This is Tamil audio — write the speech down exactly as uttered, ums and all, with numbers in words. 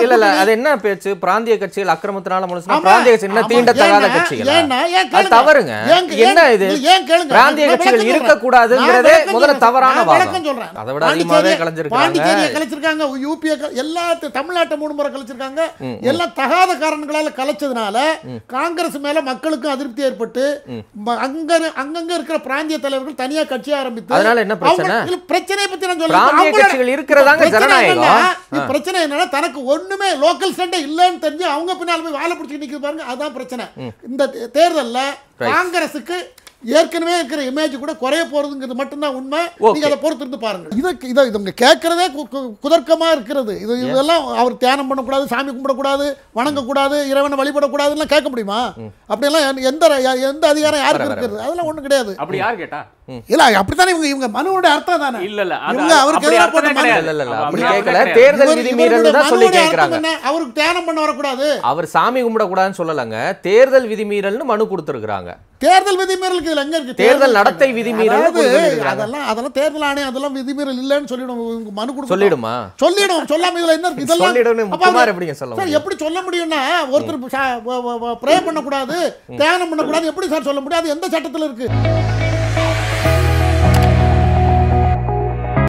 இல்ல இல்ல அது என்ன பேச்சு? பிராந்திய கட்சிகள் அக்கிரமத்தினால முழுசுனா பிராந்திய கட்சி என்ன தீண்டத்தகாத கட்சிகள்? அது தவறுங்க. என்ன இது? பிராந்திய கட்சிகள் இருக்க கூடாதுங்கிறதே முதல்ல தவறான வாதம். அதை விட அதிகமாவே கலைஞ்சிருக்காங்க. பாண்டிச்சேரியை கலைச்சிருக்காங்க, யூபி எல்லா தமிழ்நாட்டை மூணு முறை கலைச்சிருக்காங்க. எல்லாம் தகாத காரணங்களால கலைச்சதுனால காங்கிரஸ் மேல மக்களுக்கும் அதிருப்தி ஏற்பட்டு அங்க அங்கங்க இருக்கிற பிராந்திய தலைவர்கள் தனியா கட்சி ஆரம்பித்து அதனால என்ன பிரச்சனை? பிரச்சனை பத்தி நான் சொல்றேன். பிராந்திய கட்சிகள் இருக்கிறதாங்க ஜனநாயகம். பிரச்சனை என்னன்னா தனக்கு ஒண்ணுமே லோக்கல் சண்டை இல்லன்னு தெரிஞ்சு அவங்க பின்னால போய் வாழை பிடிச்சி நிக்குது பாருங்க, அதான் பிரச்சனை. இந்த தேர்தல்ல காங்கிரசுக்கு ஏற்கனவே இருக்கிற இமேஜ் கூட குறைய போறதுங்கிறது மட்டும்தான் உண்மை. நீங்க அதை பொறுத்து இருந்து பாருங்க. இதுக்கு இதை இவங்க கேட்கறதே குதர்க்கமா இருக்கிறது. இது இதெல்லாம் அவர் தியானம் பண்ணக்கூடாது, சாமி கும்பிடக்கூடாது, வணங்கக்கூடாது, இறைவனை வழிபடக்கூடாதுன்னு கேட்க முடியுமா? அப்படியெல்லாம் எந்த எந்த அதிகாரம் யாருக்கு இருக்கிறது? அதெல்லாம் ஒண்ணும் கிடையாது. அப்படி யார் கேட்டா? இல்ல அப்படித்தானே இவங்க இவங்க மனுவோட அர்த்தம் தானே. இல்ல இல்ல இவங்க அவருக்கு எதிராக போட்ட மனு இல்ல இல்ல அப்படி கேட்கல. தேர்தல் விதிமீறல் தான் சொல்லி கேக்குறாங்க. அவருக்கு தியானம் பண்ண வரக்கூடாது, அவர் சாமி கும்பிட கூடாதுன்னு சொல்லலங்க. தேர்தல் விதிமீறல்னு மனு கொடுத்திருக்காங்க. தேர்தல் விதிமீறலுக்கு இதுல எங்க இருக்கு? தேர்தல் நடத்தை விதிமீறல் அதெல்லாம் அதெல்லாம் தேர்தல் ஆணையம் அதெல்லாம் விதிமீறல் இல்லன்னு சொல்லிடும். மனு கொடுத்து சொல்லிடுமா? சொல்லிடும். சொல்லாம இதுல என்ன இருக்கு? இதெல்லாம் எப்படிங்க சொல்ல முடியும்? எப்படி சொல்ல முடியும்னா ஒருத்தர் ப்ரே பண்ண கூடாது, தியானம் பண்ண கூடாது எப்படி சார் சொல்ல முடியும்? அது எந்த சட்டத்துல இருக்கு?